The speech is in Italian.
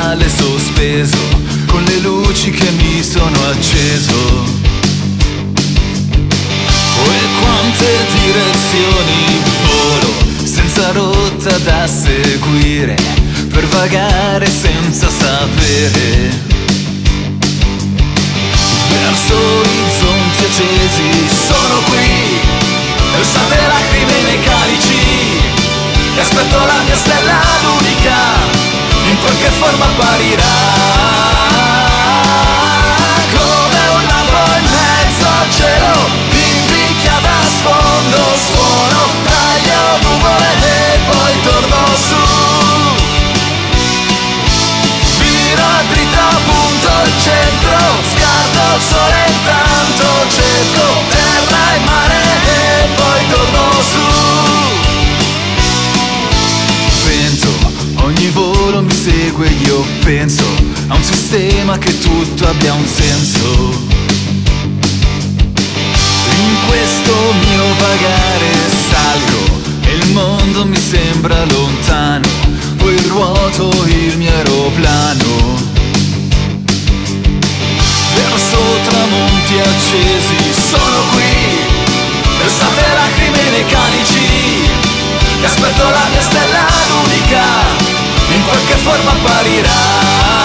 spalle sospeso, con le luci che mi sono acceso. E quante direzioni volo, senza rotta da seguire, per vagare senza sapere, verso orizzonti accesi. Sono qui, versate lacrime nei calici, e aspetto la mia stella, l'unica, in qualche forma apparirà, come un lampo in mezzo al cielo, impicchiata a sfondo. Suono, taglio nuvole e poi torno su, viro a dritta, punto al centro, scarto il sole, intanto cerco terra e mare e poi torno su. Ogni volo mi segue, io penso a un sistema che tutto abbia un senso. In questo mio vagare salgo e il mondo mi sembra lontano, poi ruoto il mio aeroplano verso tramonti accesi. Sono qui, versate lacrime nei calici, e aspetto la mia stella, l'unica, in qualche forma apparirà.